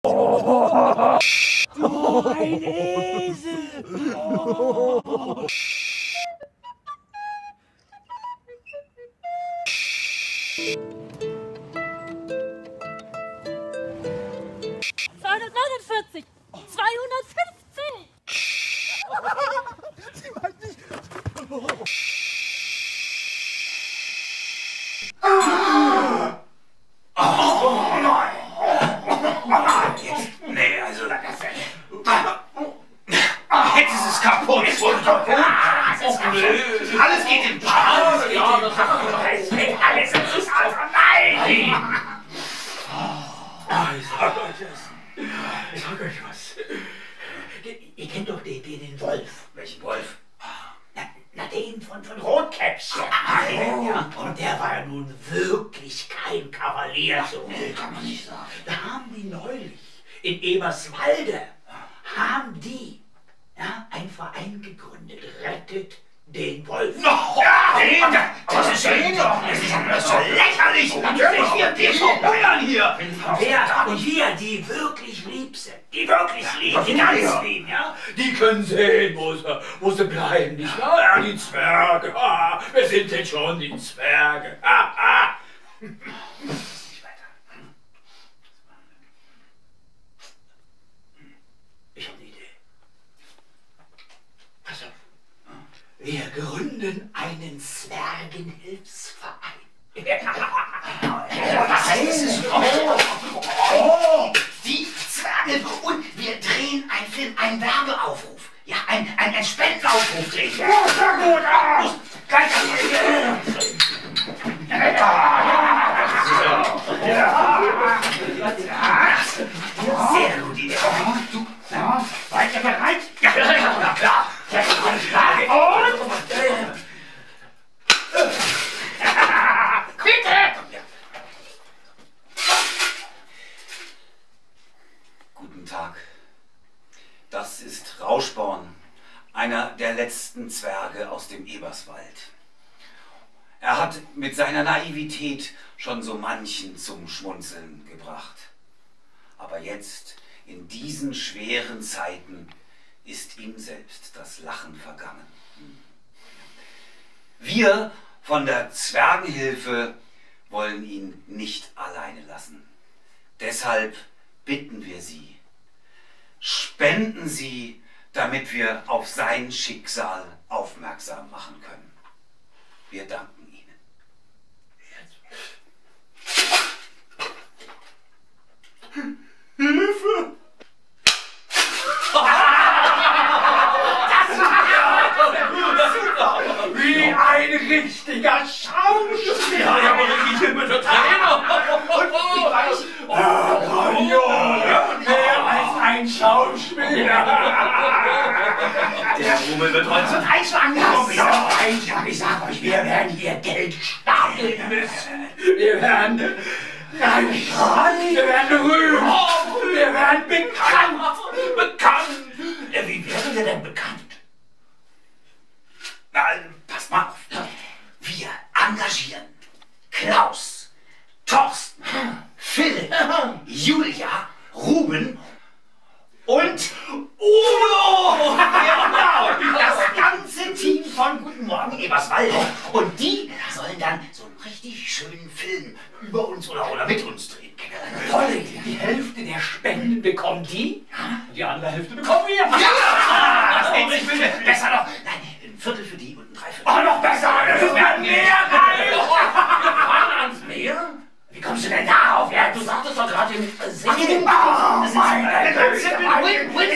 Du ein Esel! Oh. 249, 250. Sie meint nicht. Oh nein! Nee, also jetzt ist es kaputt! Alles geht im Bach! Es geht alles in das Auto! Nein! Ich sag euch was. Ihr kennt doch den Wolf. Welchen Wolf? Na, den von Rotkäppchen. Ja, und der war ja nun wirklich kein Kavalier. So. Nee, kann man nicht sagen. Da haben die neulich in Eberswalde, einen Verein gegründet. Rettet den Wolf. Das ist ja so lächerlich! Natürlich, wir verbeuern hier! Wir, die wirklich lieb sind, die wirklich lieb, die ganz lieb, ja, die können sehen, wo sie bleiben, nicht wahr? Ja, die Zwerge, wer sind denn schon die Zwerge? Ich habe eine Idee. Pass auf. Wir gründen einen Zwergenhilfsverein. Was ist es? Die Zwerge. Und wir drehen einen Film, einen Werbeaufruf. Ja, einen Spendenaufruf drehen. Sehr gut. Gleich sehr gut, Idee. Du, seid ihr bereit? Ja, klar. Bitte! Guten Tag. Das ist Rauschborn, einer der letzten Zwerge aus dem Eberswald. Er hat mit seiner Naivität schon so manchen zum Schmunzeln gebracht. Aber jetzt, in diesen schweren Zeiten, ist ihm selbst das Lachen vergangen. Wir von der Zwergenhilfe wollen ihn nicht alleine lassen. Deshalb bitten wir Sie, spenden Sie, damit wir auf sein Schicksal aufmerksam machen können. Wir danken Ihnen. Hilfe! Wie ein richtiger Schauspieler! Ja, aber ich bin mit der Trainer! Mehr als ein Schauspieler! Der Rummel wird heute zu Eichwagen kommen! Ich sag euch, wir werden hier Geld stapeln müssen! Wir werden reich! Wir werden berühmt! Wir werden bekannt! Wie werden wir denn bekannt? Na, passt mal auf. Wir engagieren Klaus, Thorsten, Philipp, Julia, Ruben und Udo! Genau, das ganze Team von Guten Morgen Eberswalde. Und die sollen dann so einen richtig schönen Film über uns oder mit uns drehen. Tolle Idee. Die Hälfte der Spenden bekommt die, und die andere Hälfte bekommen wir. Ja! Das geht nicht bitte. Besser noch. Nein, ein Viertel für die und ein Dreiviertel. Oh, noch besser! Wir werden mehr rein! ans Meer? Wie kommst du denn darauf? Ja, du sagtest doch gerade im Singen. Das ist eine Win-Win-Situation.